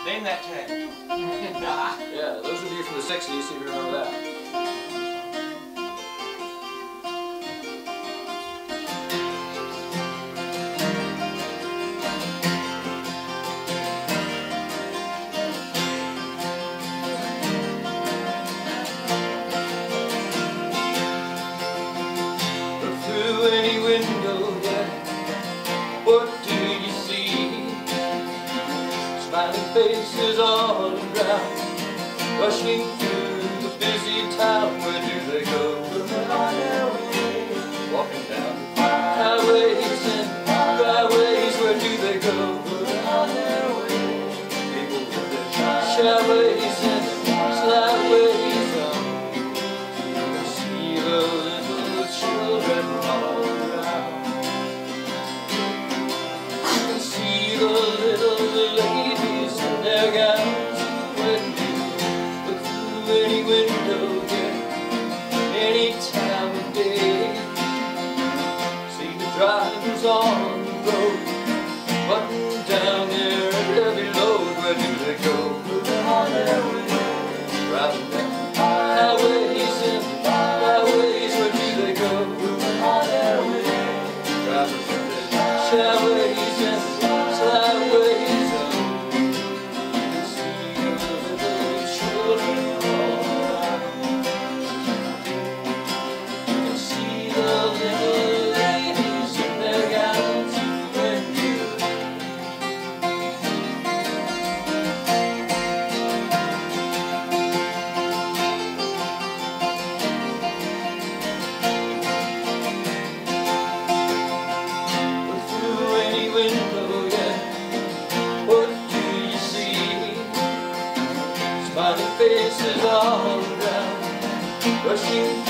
Name that tune. Yeah, those of you from the 60s seem to remember that. Look through any window, yeah, what do you see? Smiling faces all around, rushing through the busy town. Where do they go? Walking down highways and byways. Where do they go? People with their shyways and slyways. You can see the little children all around. You can see the little ladies in their gowns. When you look through any window, yeah, any time of day, see the drivers on the road, button down their heavy load. Where do they go? Driving down highways and byways. Where do they go? Driving through their shyways and slyways. You can see the little children all around. You can see the little ladies in their gowns. When you look through any window, yeah, what do you see? Smiling faces all around, rushing